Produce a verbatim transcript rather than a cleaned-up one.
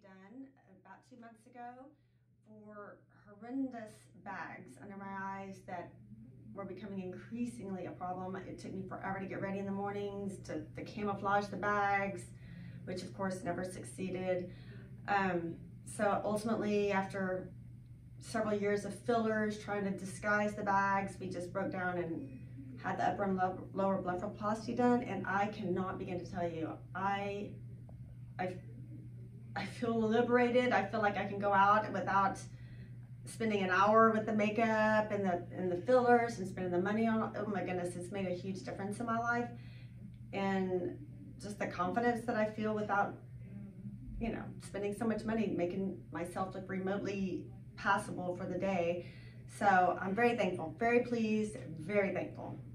done about two months ago for horrendous bags under my eyes that were becoming increasingly a problem. It took me forever to get ready in the mornings, to, to camouflage the bags, which of course never succeeded. Um, so ultimately, after several years of fillers trying to disguise the bags, we just broke down and had the upper and lower blepharoplasty done, and I cannot begin to tell you, I, I, I feel liberated. I feel like I can go out without spending an hour with the makeup and the and the fillers and spending the money on. Oh my goodness, it's made a huge difference in my life, and just the confidence that I feel without, you know, spending so much money making myself look remotely passable for the day. So I'm very thankful, very pleased, very thankful.